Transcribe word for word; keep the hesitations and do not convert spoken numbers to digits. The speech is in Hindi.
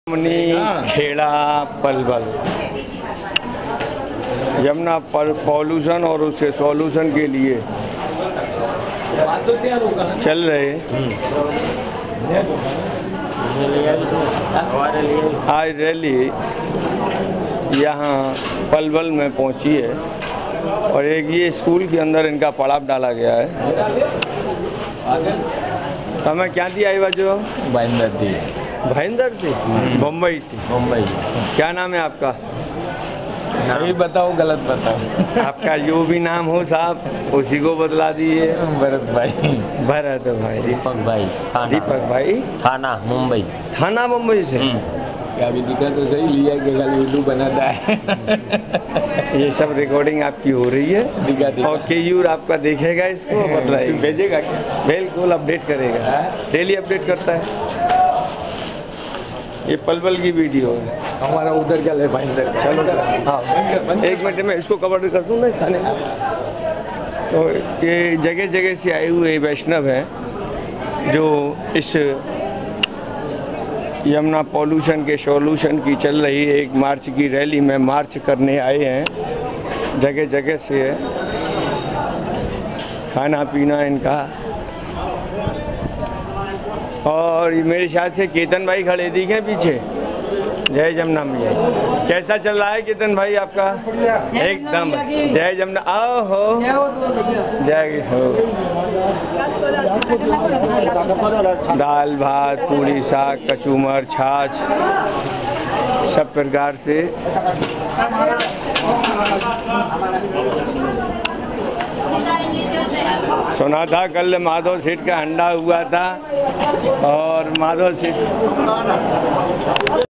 खेड़ा पलवल यमुना पॉल्यूशन और उसके सॉल्यूशन के लिए चल रहे आज रैली यहाँ पलवल में पहुंची है और एक ये स्कूल के अंदर इनका पड़ाव डाला गया है। તમે ક્યાંથી આવ્યા છો? भाईंदर थी। भाईंदर थी? मुंबई थी? मुंबई। क्या नाम है आपका? सही बताओ गलत बताओ? आपका जो भी नाम हो साहब उसी को बदला दिए। भरत भाई। भरत भाई। दीपक भाई। दीपक भाई। थाना मुंबई। थाना मुंबई से? क्या भी दिखा तो सही लिया के खाली उल्लू बनाता है। ये सब रिकॉर्डिंग आपकी हो रही है दिखा, दिखा। और केयूर आपका देखेगा इसको बतलाएगा, भेजेगा क्या? बिल्कुल अपडेट करेगा, डेली अपडेट करता है। ये पलवल की वीडियो है। हमारा उधर क्या ले भाईंदर? चलो हाँ एक मिनट में इसको कवर कर दूँ मैं थाने में। तो ये जगह जगह से आए हुए वैष्णव हैं जो इस यमुना पॉल्यूशन के सॉल्यूशन की चल रही एक मार्च की रैली में मार्च करने आए हैं। जगह जगह से है, खाना पीना इनका। और मेरे ख्याल से केतन भाई खड़े दिखे पीछे। जय जमुना मैया। कैसा चल रहा है केतन भाई आपका? एकदम जय जमुना। आओ हो जय हो। दाल भात पूरी साग कचूमर छाछ सब प्रकार से। सुना था कल माधव सेठ का अंडा हुआ था और माधव सेठ